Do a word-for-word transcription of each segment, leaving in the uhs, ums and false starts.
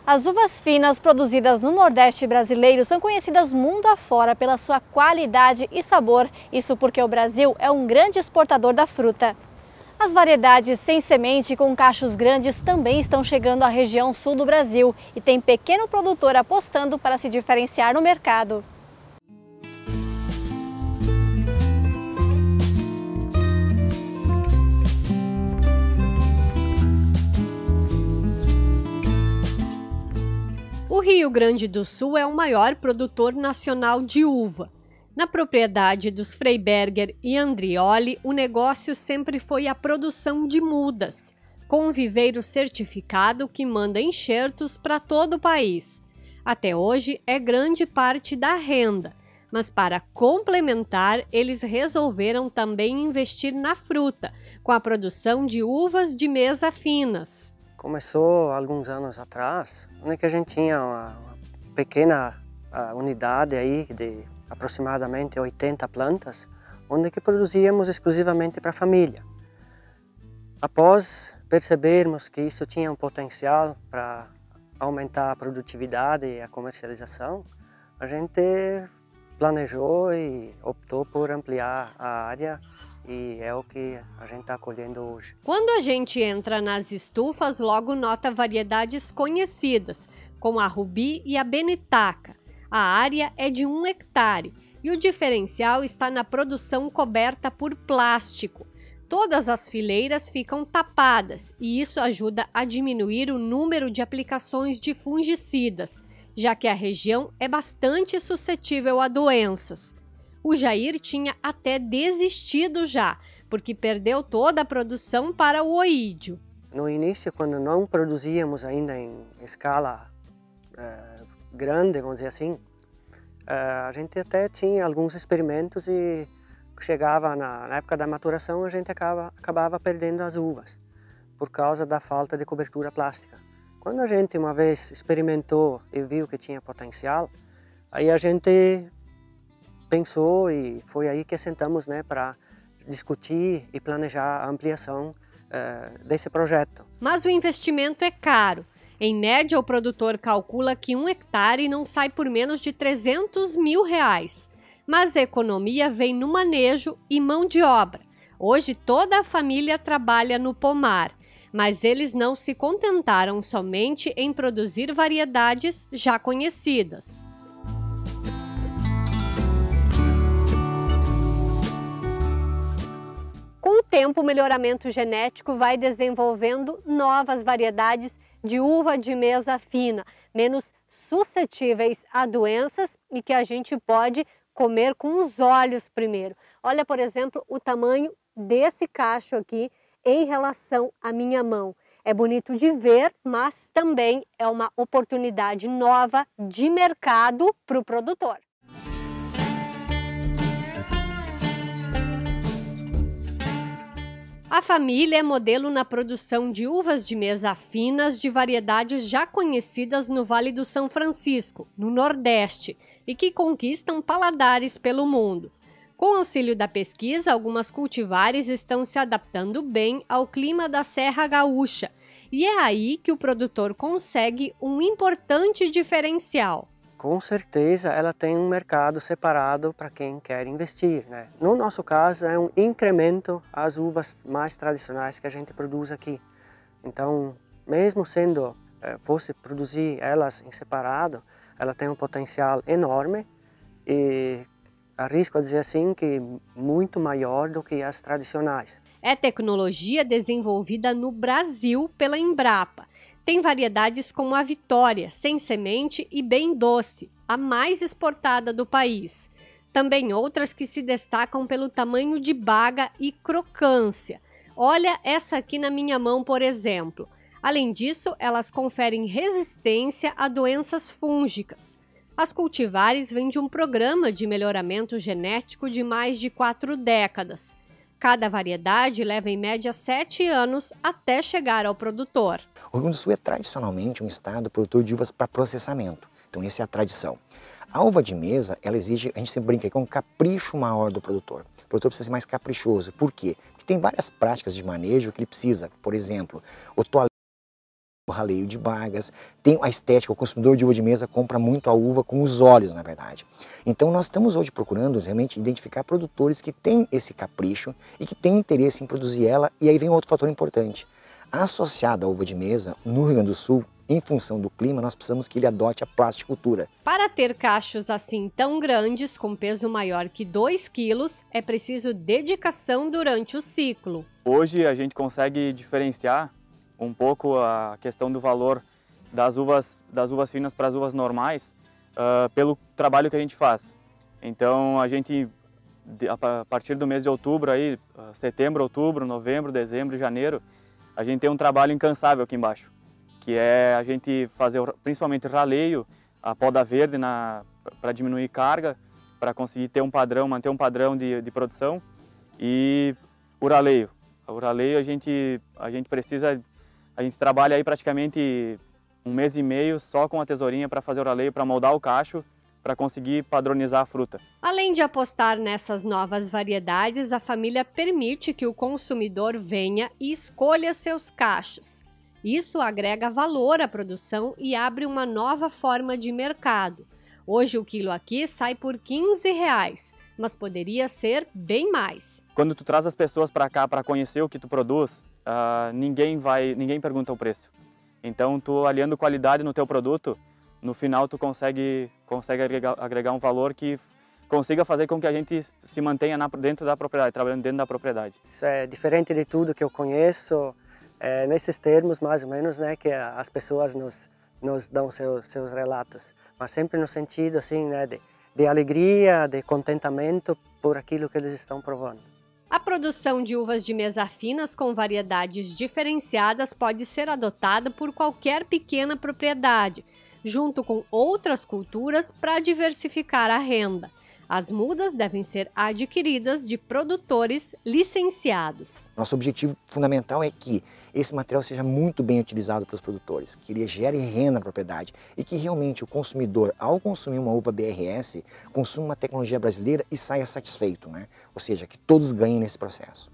As uvas finas produzidas no Nordeste brasileiro são conhecidas mundo afora pela sua qualidade e sabor, isso porque o Brasil é um grande exportador da fruta. As variedades sem semente e com cachos grandes também estão chegando à região sul do Brasil e tem pequeno produtor apostando para se diferenciar no mercado. O Rio Grande do Sul é o maior produtor nacional de uva. Na propriedade dos Freiberger e Andrioli, o negócio sempre foi a produção de mudas, com um viveiro certificado que manda enxertos para todo o país. Até hoje é grande parte da renda, mas para complementar, eles resolveram também investir na fruta, com a produção de uvas de mesa finas. Começou alguns anos atrás, onde a gente tinha uma pequena uh, unidade aí de aproximadamente oitenta plantas, onde que produzíamos exclusivamente para a família. Após percebermos que isso tinha um potencial para aumentar a produtividade e a comercialização, a gente planejou e optou por ampliar a área. E é o que a gente está colhendo hoje. Quando a gente entra nas estufas, logo nota variedades conhecidas, como a Rubi e a Benitaca. A área é de um hectare e o diferencial está na produção coberta por plástico. Todas as fileiras ficam tapadas e isso ajuda a diminuir o número de aplicações de fungicidas, já que a região é bastante suscetível a doenças. O Jair tinha até desistido já, porque perdeu toda a produção para o oídio. No início, quando não produzíamos ainda em escala uh, grande, vamos dizer assim, uh, a gente até tinha alguns experimentos e chegava na, na época da maturação, a gente acaba, acabava perdendo as uvas, por causa da falta de cobertura plástica. Quando a gente uma vez experimentou e viu que tinha potencial, aí a gente pensou e foi aí que sentamos, né, para discutir e planejar a ampliação uh, desse projeto. Mas o investimento é caro. Em média, o produtor calcula que um hectare não sai por menos de trezentos mil reais. Mas a economia vem no manejo e mão de obra. Hoje toda a família trabalha no pomar, mas eles não se contentaram somente em produzir variedades já conhecidas. Com o tempo, o melhoramento genético vai desenvolvendo novas variedades de uva de mesa fina, menos suscetíveis a doenças e que a gente pode comer com os olhos primeiro. Olha, por exemplo, o tamanho desse cacho aqui em relação à minha mão. É bonito de ver, mas também é uma oportunidade nova de mercado para o produtor. A família é modelo na produção de uvas de mesa finas de variedades já conhecidas no Vale do São Francisco, no Nordeste, e que conquistam paladares pelo mundo. Com auxílio da pesquisa, algumas cultivares estão se adaptando bem ao clima da Serra Gaúcha, e é aí que o produtor consegue um importante diferencial. Com certeza ela tem um mercado separado para quem quer investir, né? No nosso caso é um incremento às uvas mais tradicionais que a gente produz aqui. Então, mesmo sendo, fosse produzir elas em separado, ela tem um potencial enorme e arrisco a dizer assim que muito maior do que as tradicionais. É tecnologia desenvolvida no Brasil pela Embrapa. Tem variedades como a Vitória, sem semente e bem doce, a mais exportada do país. Também outras que se destacam pelo tamanho de baga e crocância. Olha essa aqui na minha mão, por exemplo. Além disso, elas conferem resistência a doenças fúngicas. As cultivares vêm de um programa de melhoramento genético de mais de quatro décadas. Cada variedade leva em média sete anos até chegar ao produtor. O Rio Grande do Sul é tradicionalmente um estado produtor de uvas para processamento, então essa é a tradição. A uva de mesa, ela exige, a gente sempre brinca com um capricho maior do produtor. O produtor precisa ser mais caprichoso. Por quê? Porque tem várias práticas de manejo que ele precisa, por exemplo, o toalete o raleio de bagas, tem a estética, o consumidor de uva de mesa compra muito a uva com os olhos, na verdade. Então nós estamos hoje procurando realmente identificar produtores que têm esse capricho e que têm interesse em produzir ela, e aí vem outro fator importante. Associado à uva de mesa, no Rio Grande do Sul, em função do clima, nós precisamos que ele adote a plasticultura. Para ter cachos assim tão grandes, com peso maior que dois quilos, é preciso dedicação durante o ciclo. Hoje a gente consegue diferenciar um pouco a questão do valor das uvas, das uvas finas para as uvas normais uh, pelo trabalho que a gente faz. Então a gente, a partir do mês de outubro, aí, setembro, outubro, novembro, dezembro e janeiro, a gente tem um trabalho incansável aqui embaixo, que é a gente fazer principalmente raleio, a poda verde para diminuir carga, para conseguir ter um padrão, manter um padrão de, de produção, e o raleio. O raleio a gente, a gente precisa, a gente trabalha aí praticamente um mês e meio só com a tesourinha para fazer o raleio, para moldar o cacho, para conseguir padronizar a fruta. Além de apostar nessas novas variedades, a família permite que o consumidor venha e escolha seus cachos. Isso agrega valor à produção e abre uma nova forma de mercado. Hoje o quilo aqui sai por quinze reais, mas poderia ser bem mais. Quando tu traz as pessoas para cá para conhecer o que tu produz, uh, ninguém vai, ninguém pergunta o preço. Então, tu aliando qualidade no teu produto, no final tu consegue, consegue agregar, agregar um valor que consiga fazer com que a gente se mantenha na, dentro da propriedade, trabalhando dentro da propriedade. Isso é diferente de tudo que eu conheço, é, nesses termos mais ou menos, né, que as pessoas nos, nos dão seus, seus relatos, mas sempre no sentido assim, né, de, de alegria, de contentamento por aquilo que eles estão provando. A produção de uvas de mesa finas com variedades diferenciadas pode ser adotada por qualquer pequena propriedade, junto com outras culturas para diversificar a renda. As mudas devem ser adquiridas de produtores licenciados. Nosso objetivo fundamental é que esse material seja muito bem utilizado pelos produtores, que ele gere renda na propriedade e que realmente o consumidor, ao consumir uma uva B R S, consuma uma tecnologia brasileira e saia satisfeito, né? Ou seja, que todos ganhem nesse processo.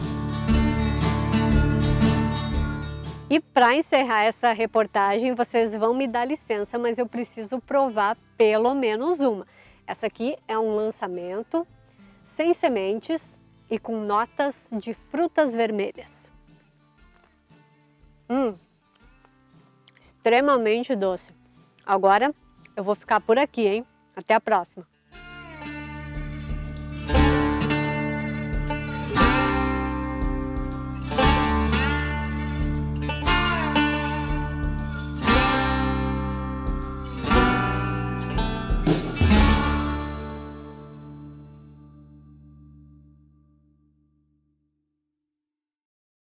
E para encerrar essa reportagem, vocês vão me dar licença, mas eu preciso provar pelo menos uma. Essa aqui é um lançamento sem sementes e com notas de frutas vermelhas. Hum, extremamente doce. Agora eu vou ficar por aqui, hein? Até a próxima!